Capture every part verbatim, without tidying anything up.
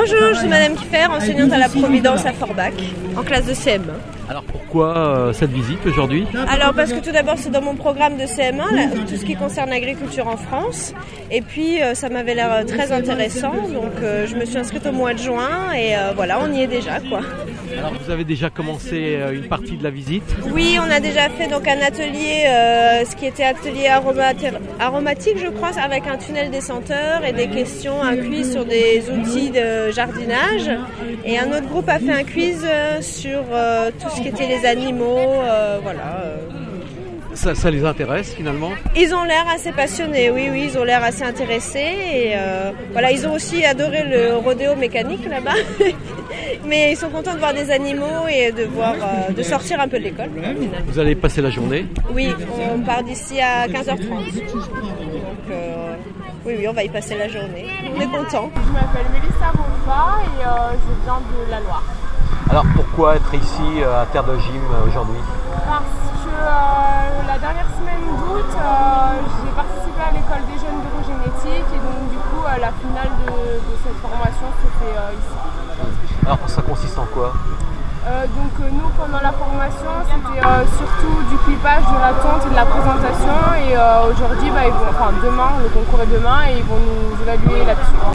Bonjour, je suis Madame Kiffer, enseignante à la Providence à Forbach, en classe de C M un. Alors pourquoi euh, cette visite aujourd'hui? Alors parce que tout d'abord c'est dans mon programme de C M un, là, tout ce qui concerne l'agriculture en France. Et puis euh, ça m'avait l'air très intéressant, donc euh, je me suis inscrite au mois de juin et euh, voilà, on y est déjà quoi. Alors vous avez déjà commencé euh, une partie de la visite? Oui, on a déjà fait donc un atelier, euh, ce qui était atelier aromati- aromatique je crois, avec un tunnel descenteur et des questions, un quiz sur des outils de jardinage. Et un autre groupe a fait un quiz euh, sur euh, tout ce qui était les animaux, euh, voilà. Euh. Ça, ça les intéresse finalement? Ils ont l'air assez passionnés, oui, oui, ils ont l'air assez intéressés. Et euh, voilà, ils ont aussi adoré le rodéo mécanique là-bas. Mais ils sont contents de voir des animaux et de voir, euh, de sortir un peu de l'école. Vous allez passer la journée? Oui, on part d'ici à quinze heures trente. Donc euh, oui, oui, on va y passer la journée. On est contents. Je m'appelle Mélissa Bonfa et euh, je viens de la Loire. Alors pourquoi être ici à Terre de Gym aujourd'hui? Parce que euh, la dernière semaine d'août, euh, j'ai participé à l'école des jeunes d'urogénétique et donc du coup euh, la finale de, de cette formation se fait euh, ici. Alors ça consiste en quoi? euh, Donc euh, nous pendant la formation c'était euh, surtout du clipage, de la tonte et de la présentation et euh, aujourd'hui, bah, ils vont, enfin demain, le concours est demain et ils vont nous évaluer là-dessus.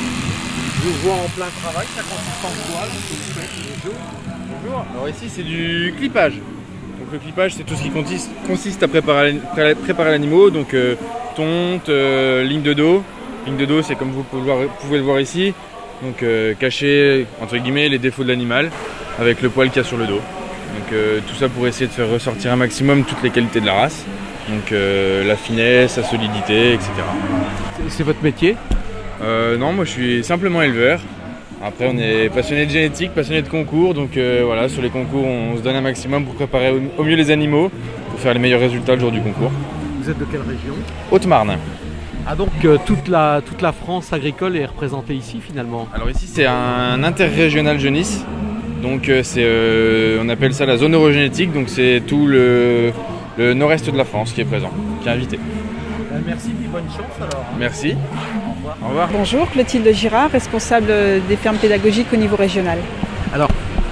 Je vous vois en plein travail, ça consiste en quoi? Bonjour. Bonjour. Alors ici c'est du clipage. Donc le clipage c'est tout ce qui consiste, consiste à préparer, préparer l'animal, donc euh, tonte, euh, ligne de dos. Ligne de dos c'est comme vous pouvez le voir, pouvez le voir ici, donc euh, cacher entre guillemets les défauts de l'animal avec le poil qu'il y a sur le dos. Donc euh, tout ça pour essayer de faire ressortir un maximum toutes les qualités de la race. Donc euh, la finesse, la solidité, et cetera. C'est votre métier? Euh, non, moi je suis simplement éleveur. Après on est passionné de génétique, passionné de concours, donc euh, voilà, sur les concours on se donne un maximum pour préparer au, au mieux les animaux, pour faire les meilleurs résultats le jour du concours. Vous êtes de quelle région? Haute-Marne. Ah donc euh, toute, la, toute la France agricole est représentée ici finalement? Alors ici c'est un interrégional jeunisse, donc euh, c'est, euh, on appelle ça la zone eurogénétique, donc c'est tout le, le nord-est de la France qui est présent, qui est invité. Euh, merci et bonne chance alors. Merci. Au revoir. Au revoir. Bonjour, Clotilde Girard, responsable des fermes pédagogiques au niveau régional. Alors,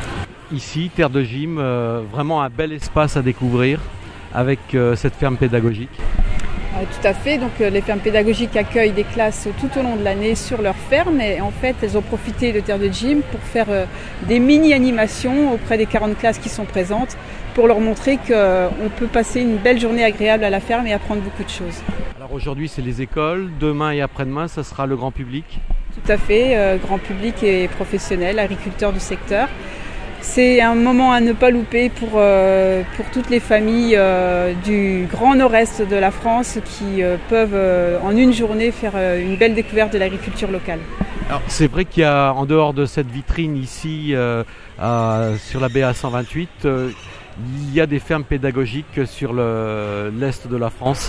ici, Terre de Gym, euh, vraiment un bel espace à découvrir avec euh, cette ferme pédagogique. Euh, tout à fait, donc euh, les fermes pédagogiques accueillent des classes tout au long de l'année sur leur ferme et en fait elles ont profité de Terre de Gym pour faire euh, des mini-animations auprès des quarante classes qui sont présentes pour leur montrer qu'on peut passer une belle journée agréable à la ferme et apprendre beaucoup de choses. Alors aujourd'hui c'est les écoles, demain et après-demain ça sera le grand public? Tout à fait, euh, grand public et professionnels, agriculteurs du secteur. C'est un moment à ne pas louper pour, euh, pour toutes les familles euh, du grand nord-est de la France qui euh, peuvent euh, en une journée faire euh, une belle découverte de l'agriculture locale. Alors c'est vrai qu'il y a en dehors de cette vitrine ici euh, à, sur la B A cent vingt-huit, euh, il y a des fermes pédagogiques sur le, l'est de la France.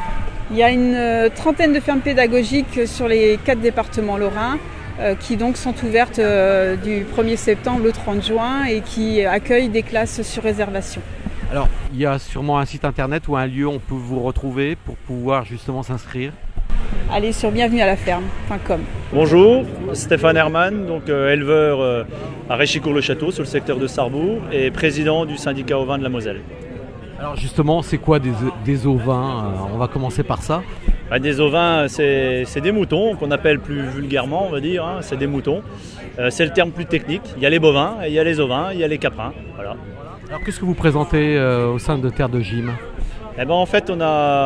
Il y a une euh, trentaine de fermes pédagogiques sur les quatre départements lorrains euh, qui donc sont ouvertes euh, du premier septembre au trente juin et qui accueillent des classes sur réservation. Alors il y a sûrement un site internet ou un lieu où on peut vous retrouver pour pouvoir justement s'inscrire? Allez sur bienvenue à la ferme point com. Bonjour, Stéphane Herman, donc euh, éleveur euh, à Réchicourt-le-Château sur le secteur de Sarrebourg et président du syndicat ovin de la Moselle. Alors justement, c'est quoi des, des ovins? On va commencer par ça. Bah, des ovins, c'est, c'est des moutons qu'on appelle plus vulgairement, on va dire, hein, c'est des moutons. Euh, c'est le terme plus technique. Il y a les bovins, il y a les ovins, il y a les caprins. Voilà. Alors qu'est-ce que vous présentez euh, au sein de Terre de Gym? Eh ben, en fait, on,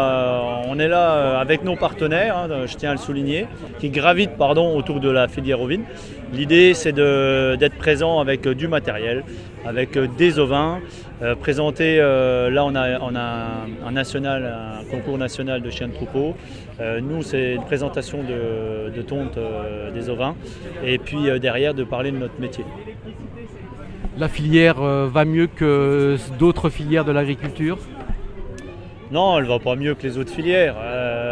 a, on est là avec nos partenaires, hein, je tiens à le souligner, qui gravitent pardon, autour de la filière ovine. L'idée, c'est de, d'être présent avec du matériel, avec des ovins. Euh, présenté, euh, là, on a, on a un, un, national, un concours national de chiens de troupeau. Euh, nous, c'est une présentation de, de tonte euh, des ovins. Et puis euh, derrière, de parler de notre métier. La filière euh, va mieux que d'autres filières de l'agriculture? Non, elle ne va pas mieux que les autres filières. Euh, on,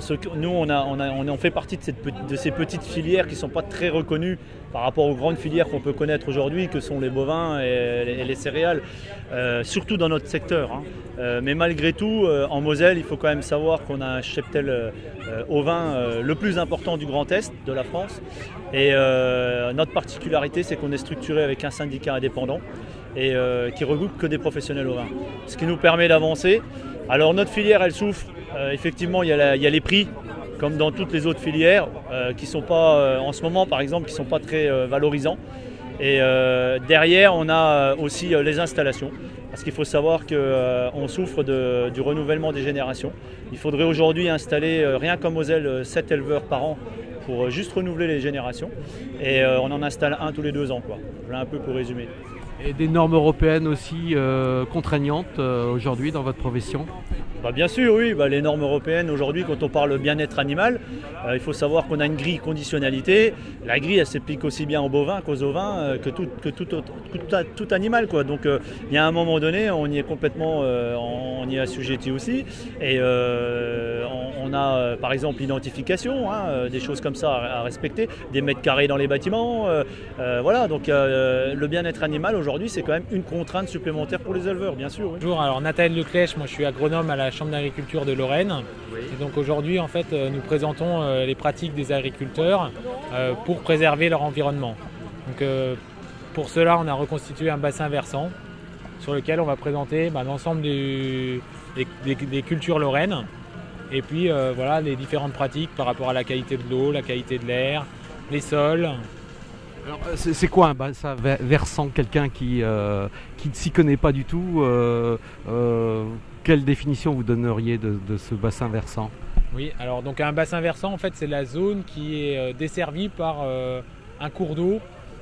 se, nous, on, a, on, a, on fait partie de, cette, de ces petites filières qui ne sont pas très reconnues par rapport aux grandes filières qu'on peut connaître aujourd'hui, que sont les bovins et les, et les céréales, euh, surtout dans notre secteur. Hein. Euh, mais malgré tout, euh, en Moselle, il faut quand même savoir qu'on a un cheptel euh, ovin euh, le plus important du Grand Est de la France. Et euh, notre particularité, c'est qu'on est structuré avec un syndicat indépendant et euh, qui regroupe que des professionnels ovins. Ce qui nous permet d'avancer. Alors notre filière, elle souffre. Euh, effectivement, il y, a la, il y a les prix, comme dans toutes les autres filières, euh, qui sont pas, euh, en ce moment par exemple, qui ne sont pas très euh, valorisants. Et euh, derrière, on a aussi euh, les installations. Parce qu'il faut savoir qu'on euh, souffre de, du renouvellement des générations. Il faudrait aujourd'hui installer, euh, rien qu'en Moselle, sept éleveurs par an pour euh, juste renouveler les générations. Et euh, on en installe un tous les deux ans, quoi. Voilà un peu pour résumer. Et des normes européennes aussi euh, contraignantes euh, aujourd'hui dans votre profession? Bah bien sûr, oui. Bah les normes européennes aujourd'hui, quand on parle bien-être animal, euh, il faut savoir qu'on a une grille conditionnalité. La grille, elle s'applique aussi bien aux bovins qu'aux ovins, euh, que, tout, que tout, tout, tout, tout animal, quoi. Donc euh, il y a un moment donné, on y est complètement, euh, on y est assujetti aussi. Et euh, on, on a euh, par exemple l'identification, hein, euh, des choses comme ça à, à respecter, des mètres carrés dans les bâtiments. Euh, euh, voilà, donc euh, le bien-être animal aujourd'hui, c'est quand même une contrainte supplémentaire pour les éleveurs, bien sûr. Oui. Bonjour, alors Nathalie Leclèche, moi je suis agronome à la Chambre d'agriculture de Lorraine. Oui. Et donc aujourd'hui, en fait, nous présentons les pratiques des agriculteurs pour préserver leur environnement. Donc pour cela, on a reconstitué un bassin versant sur lequel on va présenter bah, l'ensemble des, des, des cultures lorraines et puis euh, voilà les différentes pratiques par rapport à la qualité de l'eau, la qualité de l'air, les sols. Alors, c'est, c'est quoi un bassin versant? Quelqu'un qui euh, qui ne s'y connaît pas du tout, euh, euh, quelle définition vous donneriez de, de ce bassin versant? Oui, alors donc un bassin versant, en fait, c'est la zone qui est desservie par euh, un cours d'eau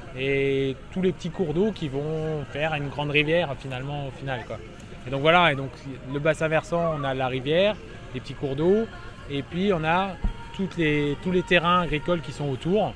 et tous les petits cours d'eau qui vont faire une grande rivière finalement au final, quoi. Et donc voilà, et donc le bassin versant, on a la rivière, les petits cours d'eau, et puis on a toutes les, tous les terrains agricoles qui sont autour.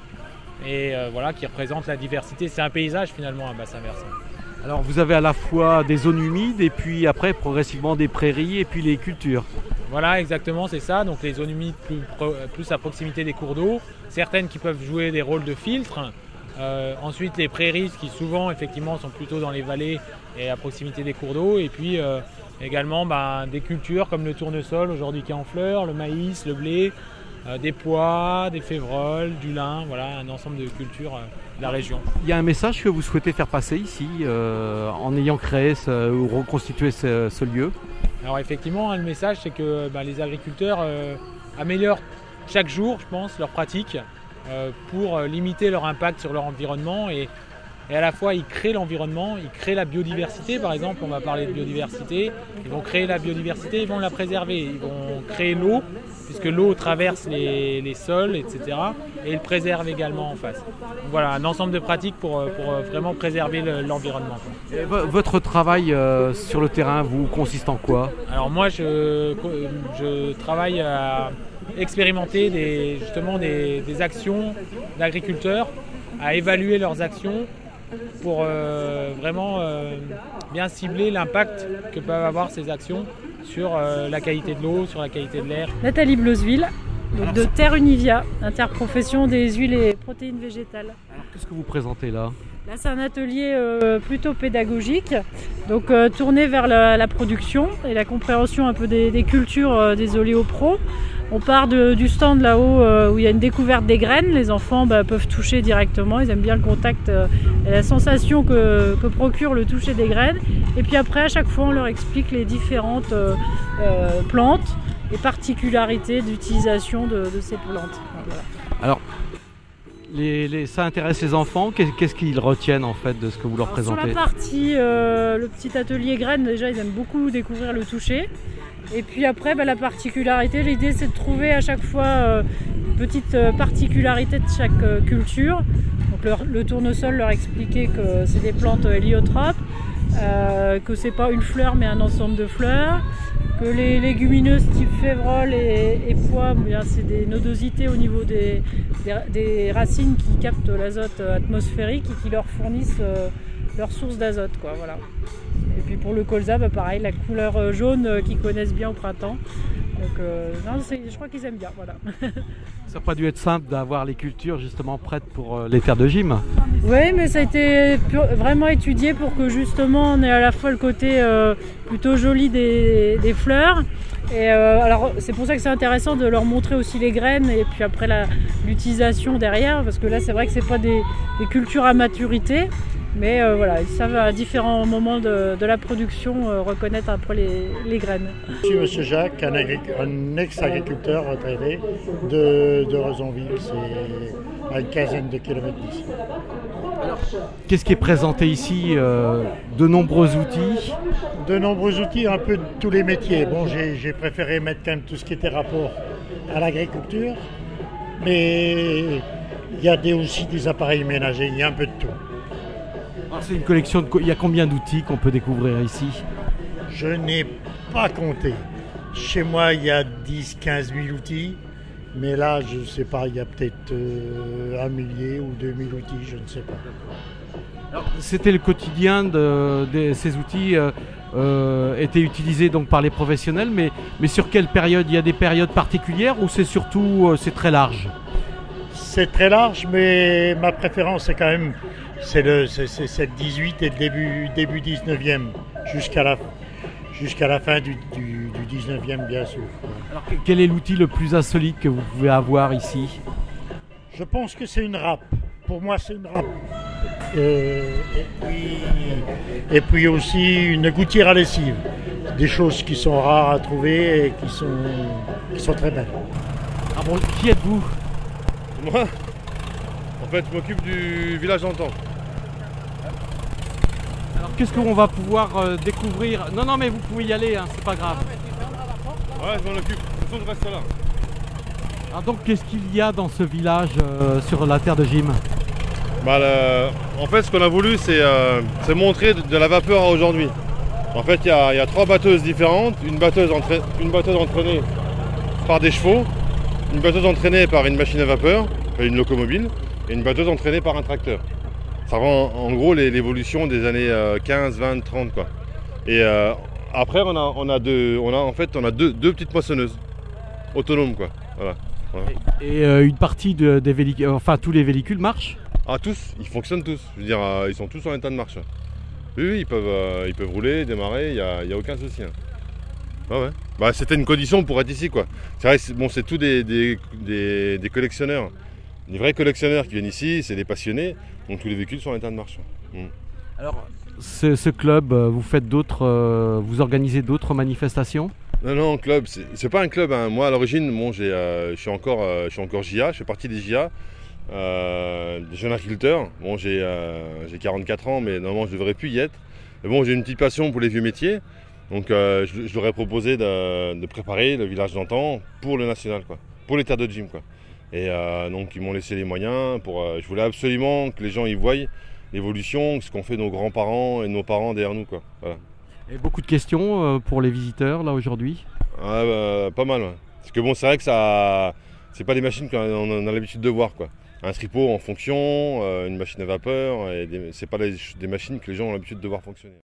Et euh, voilà, qui représente la diversité. C'est un paysage finalement, un bassin versant. Alors vous avez à la fois des zones humides et puis après progressivement des prairies et puis les cultures. Voilà, exactement, c'est ça. Donc les zones humides plus, plus à proximité des cours d'eau, certaines qui peuvent jouer des rôles de filtre. Euh, ensuite les prairies qui souvent effectivement sont plutôt dans les vallées et à proximité des cours d'eau. Et puis euh, également bah, des cultures comme le tournesol aujourd'hui qui est en fleurs, le maïs, le blé. Euh, des pois, des févroles, du lin, voilà, un ensemble de cultures euh, de la région. Il y a un message que vous souhaitez faire passer ici euh, en ayant créé ce, ou reconstitué ce, ce lieu? Alors effectivement, hein, le message c'est que bah, les agriculteurs euh, améliorent chaque jour, je pense, leurs pratiques euh, pour euh, limiter leur impact sur leur environnement et, et à la fois ils créent l'environnement, ils créent la biodiversité. Par exemple, on va parler de biodiversité, ils vont créer la biodiversité, ils vont la préserver, ils vont créer l'eau, puisque l'eau traverse les, les sols, et cetera. Et ils préservent également en face. Donc voilà, un ensemble de pratiques pour, pour vraiment préserver le, l'environnement. Et votre travail euh, sur le terrain vous consiste en quoi? Alors moi, je, je travaille à expérimenter des, justement des, des actions d'agriculteurs, à évaluer leurs actions pour euh, vraiment euh, bien cibler l'impact que peuvent avoir ces actions sur euh, la qualité de l'eau, sur la qualité de l'air. Nathalie Blosville, donc de Terre Univia, interprofession des huiles et protéines végétales. Alors qu'est-ce que vous présentez là? Là c'est un atelier euh, plutôt pédagogique, donc euh, tourné vers la, la production et la compréhension un peu des, des cultures euh, des oléopros. On part de, du stand là-haut euh, où il y a une découverte des graines. Les enfants bah, peuvent toucher directement, ils aiment bien le contact euh, et la sensation que, que procure le toucher des graines. Et puis après, à chaque fois, on leur explique les différentes euh, euh, plantes et particularités d'utilisation de, de ces plantes. Voilà. Alors, les, les, ça intéresse les enfants. Qu'est-ce qu'ils retiennent en fait de ce que vous leur Alors, présentez? Sur la partie, euh, le petit atelier graines, déjà, ils aiment beaucoup découvrir le toucher. Et puis après, bah, la particularité, l'idée c'est de trouver à chaque fois euh, une petite euh, particularité de chaque euh, culture. Donc le, le tournesol leur expliquer que c'est des plantes héliotropes, euh, que c'est pas une fleur mais un ensemble de fleurs, que les légumineuses type févrole et, et pois, bien, c'est des nodosités au niveau des, des, des racines qui captent l'azote atmosphérique et qui leur fournissent euh, leur source d'azote, quoi, voilà. Et puis pour le colza, bah pareil, la couleur jaune euh, qu'ils connaissent bien au printemps. Donc euh, non, je crois qu'ils aiment bien. Voilà. Ça n'a pas dû être simple d'avoir les cultures justement prêtes pour euh, les terres de gym. Oui, mais ça a été vraiment étudié pour que justement on ait à la fois le côté euh, plutôt joli des, des fleurs. Et euh, alors c'est pour ça que c'est intéressant de leur montrer aussi les graines et puis après l'utilisation derrière, parce que là c'est vrai que c'est pas des, des cultures à maturité. Mais euh, voilà, ils savent à différents moments de, de la production euh, reconnaître un peu les, les graines. Je suis monsieur Jacques, un, un ex-agriculteur retraité de, de Rezonville, c'est à une quinzaine de kilomètres d'ici. Qu'est-ce qui est présenté ici euh, De nombreux outils De nombreux outils, un peu de tous les métiers. Bon, j'ai préféré mettre quand même tout ce qui était rapport à l'agriculture, mais il y a des, aussi des appareils ménagers, il y a un peu de tout. C'est une collection, de... il y a combien d'outils qu'on peut découvrir ici? Je n'ai pas compté. Chez moi, il y a dix à quinze mille outils, mais là, je ne sais pas, il y a peut-être euh, un millier ou deux mille outils, je ne sais pas. C'était le quotidien de, de ces outils euh, euh, étaient utilisés donc par les professionnels, mais, mais sur quelle période? Il y a des périodes particulières ou c'est surtout euh, c'est très large? C'est très large, mais ma préférence c'est quand même c'est le dix-huit et le début, début dix-neuvième jusqu'à la, jusqu'à la fin du, du, du dix-neuvième bien sûr. Alors, quel est l'outil le plus insolite que vous pouvez avoir ici? Je pense que c'est une râpe. Pour moi c'est une râpe. Euh, et, puis, et puis aussi une gouttière à lessive. Des choses qui sont rares à trouver et qui sont, qui sont très belles. Ah bon, qui êtes-vous? Moi, en fait, je m'occupe du village d'antan. Alors, qu'est-ce qu'on va pouvoir euh, découvrir? Non, non, mais vous pouvez y aller, hein, c'est pas grave. Ouais, je m'en occupe. De toute façon, je reste là. Alors donc, qu'est-ce qu'il y a dans ce village euh, sur la terre de gym? Bah, le... En fait, ce qu'on a voulu, c'est euh, montrer de, de la vapeur à aujourd'hui. En fait, il y, y a trois batteuses différentes. Une batteuse, entra... une batteuse entraînée par des chevaux, une batteuse entraînée par une machine à vapeur, une locomobile, et une batteuse entraînée par un tracteur. Ça rend en gros l'évolution des années quinze, vingt, trente quoi. Et euh, après on a, on a, deux, on a en fait on a deux, deux petites moissonneuses autonomes quoi. Voilà. Voilà. Et, et euh, une partie de, des véhicules, enfin tous les véhicules marchent? Ah tous, ils fonctionnent tous. Je veux dire, euh, ils sont tous en état de marche. Oui, oui ils peuvent, euh, ils peuvent rouler, démarrer, il n'y a, y a aucun souci. Hein. Ah ouais. Bah, c'était une condition pour être ici quoi. C'est vrai, bon, c'est tous des, des, des, des collectionneurs, des vrais collectionneurs qui viennent ici, c'est des passionnés, donc tous les véhicules sont en état de marche. Mmh. Alors, ce, ce club, vous faites d'autres, euh, vous organisez d'autres manifestations? Non, non, club, c'est pas un club. Hein. Moi, à l'origine, bon, euh, je suis encore, euh, je suis encore J A, je fais partie des J A, euh, des jeunes agriculteurs. Bon, j'ai euh, quarante-quatre ans, mais normalement, je devrais plus y être. Mais bon, j'ai une petite passion pour les vieux métiers. Donc euh, je, je leur ai proposé de, de préparer le village d'antan pour le national, quoi, pour les terres de gym. Quoi. Et euh, donc ils m'ont laissé les moyens. Pour, euh, je voulais absolument que les gens y voient l'évolution, ce qu'ont fait nos grands-parents et nos parents derrière nous. Quoi. Voilà. Et beaucoup de questions euh, pour les visiteurs là aujourd'hui? Ah, bah, pas mal. Ouais. Parce que bon, c'est vrai que ça, c'est pas des machines qu'on a l'habitude de voir. Quoi. Un tripot en fonction, euh, une machine à vapeur, et c'est pas des, des machines que les gens ont l'habitude de voir fonctionner.